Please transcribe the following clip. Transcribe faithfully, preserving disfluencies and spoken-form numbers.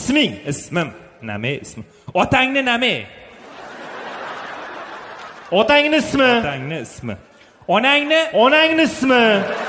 Isming, ismim. Nima ismi? Otangni nima? Otangni ismi. Otangni ismi. Onangni, onangni ismi.